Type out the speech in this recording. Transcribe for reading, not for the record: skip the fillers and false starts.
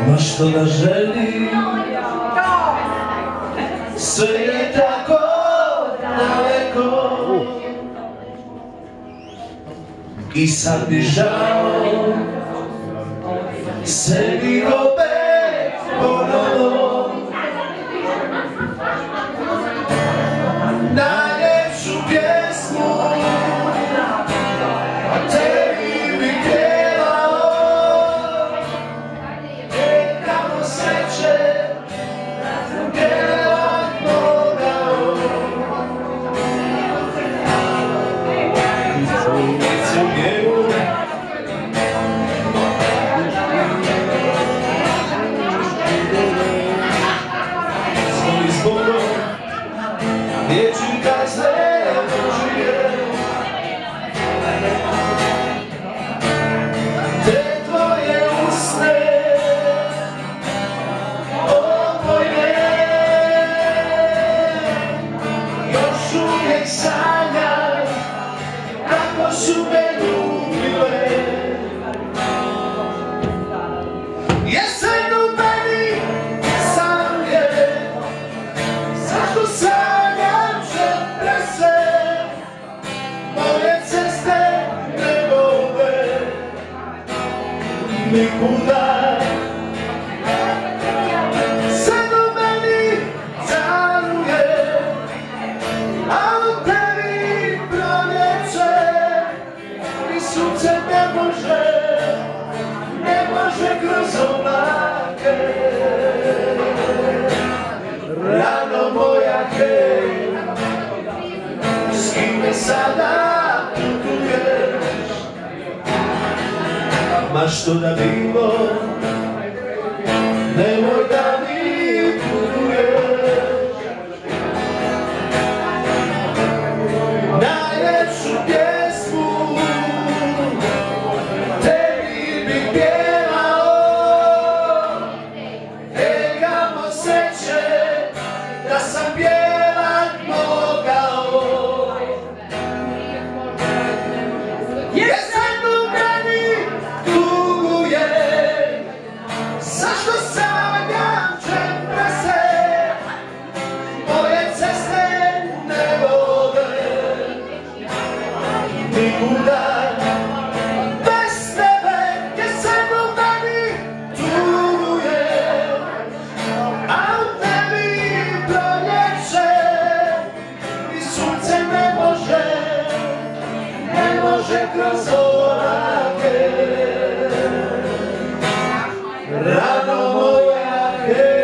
ma što da želim, sve je tako daleko. I sad bi žao sebi opet ponovo najljepšu pjesmu tebi bi pjevao, kamo sreće pjevat mogao. Dječinka sve Božije, te tvoje usne obojne, još uvijek sanjam kako su me ljubile. Jesen u meni sam je, zašto sanjam žetre se, moje ceste ne vode nikuda. Sen u meni caruje, a u tebi proljeće, ni sunce ne može kroz oblake. Rano moja hej, s kime sada putuješ, ma što da bilo, nemoj da mi putuješ. Najljepšu pjesmu tebi bi pjevao, kamo sreće da sam pjevat mogao. Jesen u meni tuguje, zašto sanjam četre se, moje ceste ne vode nikuda. Bez tebe jesen u meni tuguje, a u tebi proljeće, ni sunce ne može kroz oblake. Rano moja hej,